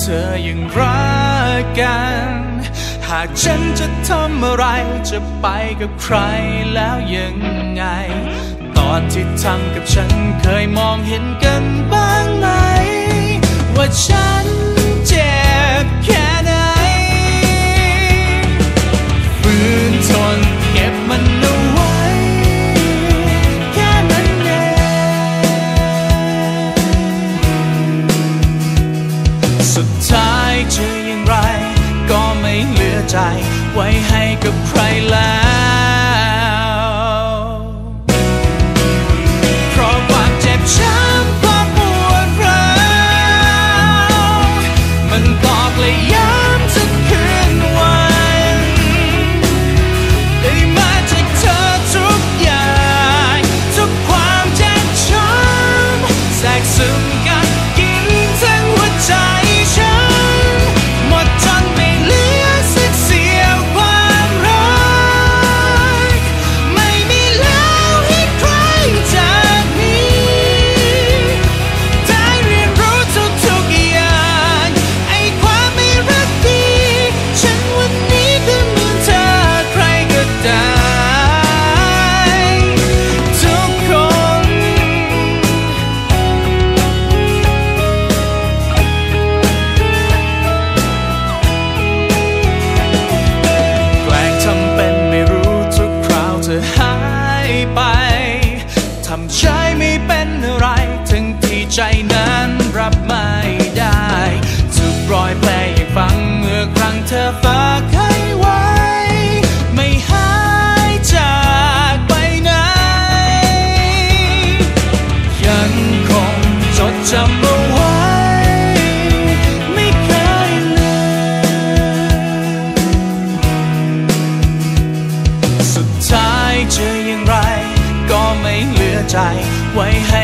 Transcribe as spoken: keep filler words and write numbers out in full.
อยังรักกันหากฉันจะทำอะไรจะไปกับใครแล้วยังไงตอนที่ทำกับฉันเคยมองเห็นกันบ้างไหมว่าฉันเจ็บแค่ไหนฝืนทนเก็บมันเอาไว้แค่นั้นเองสุดท้ายจะอย่างไรก็ไม่เหลือใจไว้ให้กับใครแล้วเพราะความเจ็บช้ำความปวดร้าวมันตอกและย้ำทุกคืนวันได้มาจากเธอทุกอย่างทุกความเจ็บช้ำแทรกซึมกัดกินทั้งหัวใจฉันหมดจนไม่เหลือสักเสี้ยวความรักไม่มีแล้วให้ใครจากนี้ได้เรียนรู้ทุกๆอย่างไอ้ความไม่รักดีฉันวันนี้ก็เหมือนเธอใครก็ได้ทุกคนแกล้งทำเป็นไม่รู้ทุกคราวเธอหายไปทำใจไม่เป็นอะไรทั้งที่ใจนั้นรับไม่ได้ทุกรอยแผลยังฝังเมื่อครั้งเธอฝากให้ไว้ไม่หายจากไปไหนยังคงจดจำเอาไว้ไม่เคยลืมสุดท้ายจะอย่างไรก็ไม่เหลือใจไว้ให้